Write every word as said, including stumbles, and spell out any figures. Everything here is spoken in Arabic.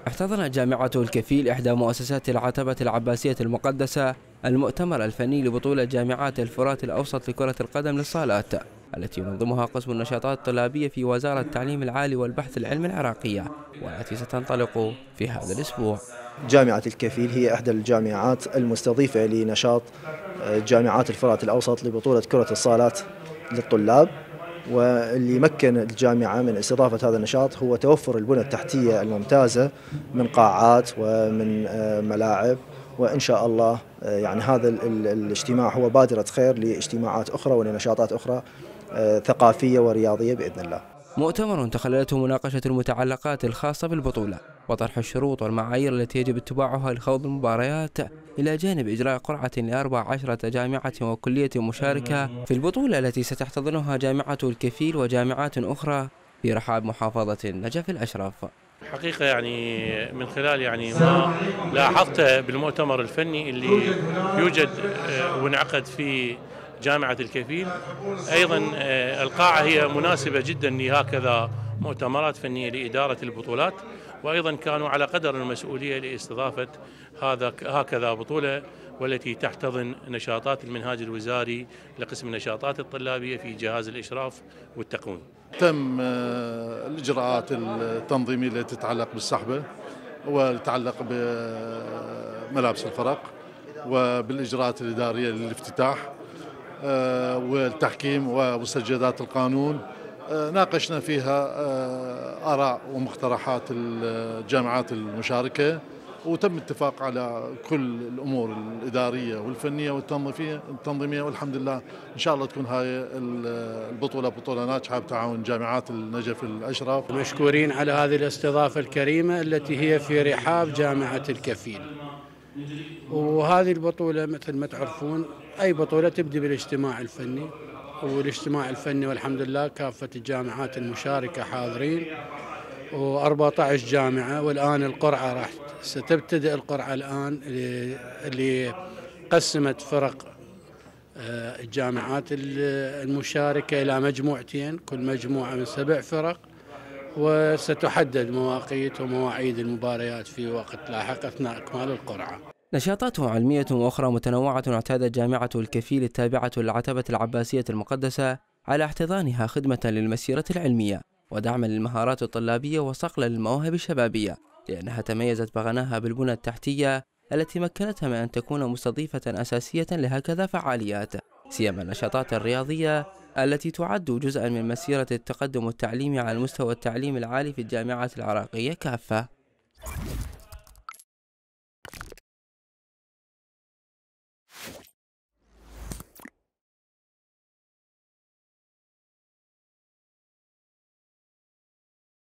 احتضنت جامعة الكفيل إحدى مؤسسات العتبة العباسية المقدسة المؤتمر الفني لبطولة جامعات الفرات الأوسط لكرة القدم للصالات، التي ينظمها قسم النشاطات الطلابية في وزارة التعليم العالي والبحث العلمي العراقية، والتي ستنطلق في هذا الأسبوع. جامعة الكفيل هي إحدى الجامعات المستضيفة لنشاط جامعات الفرات الأوسط لبطولة كرة الصالات للطلاب، واللي مكن الجامعة من استضافة هذا النشاط هو توفر البنى التحتية الممتازة من قاعات ومن ملاعب، وإن شاء الله يعني هذا الاجتماع هو بادرة خير لاجتماعات أخرى ولنشاطات أخرى ثقافية ورياضية بإذن الله. مؤتمر تخللته مناقشة المتعلقات الخاصة بالبطولة وطرح الشروط والمعايير التي يجب اتباعها لخوض المباريات، إلى جانب إجراء قرعة لأربع عشرة جامعة وكلية مشاركة في البطولة التي ستحتضنها جامعة الكفيل وجامعات أخرى في رحاب محافظة النجف الأشرف. حقيقة يعني من خلال يعني ما لاحظته بالمؤتمر الفني اللي يوجد وانعقد في جامعة الكفيل، أيضا القاعة هي مناسبة جدا لهكذا مؤتمرات فنية لإدارة البطولات، وأيضا كانوا على قدر المسؤولية لاستضافة هذا هكذا بطولة، والتي تحتضن نشاطات المنهاج الوزاري لقسم النشاطات الطلابية في جهاز الإشراف والتقويم. تم الإجراءات التنظيمية التي تتعلق بالسحبة وتتعلق بملابس الفرق وبالإجراءات الإدارية للافتتاح والتحكيم ومسجلات القانون. ناقشنا فيها آراء ومقترحات الجامعات المشاركة، وتم اتفاق على كل الأمور الإدارية والفنية والتنظيمية، والحمد لله إن شاء الله تكون هاي البطولة بطولة ناجحة بتعاون جامعات النجف الأشرف. مشكورين على هذه الاستضافة الكريمة التي هي في رحاب جامعة الكفيل. وهذه البطولة مثل ما تعرفون أي بطولة تبدي بالاجتماع الفني، والاجتماع الفني والحمد لله كافة الجامعات المشاركة حاضرين، وأربعة عشر جامعة، والآن القرعة راح ستبتدئ القرعة الآن اللي قسمت فرق الجامعات المشاركة إلى مجموعتين، كل مجموعة من سبع فرق، وستحدد مواقيت ومواعيد المباريات في وقت لاحق أثناء إكمال القرعة. نشاطات علمية وأخرى متنوعة اعتادت جامعة الكفيل التابعة للعتبة العباسية المقدسة على احتضانها خدمة للمسيرة العلمية ودعما للمهارات الطلابية وصقلا للمواهب الشبابية، لأنها تميزت بغناها بالبنى التحتية التي مكنتها من أن تكون مستضيفة أساسية لهكذا فعاليات، سيما النشاطات الرياضية التي تعد جزءا من مسيرة التقدم التعليمي على مستوى التعليم العالي في الجامعات العراقية كافة.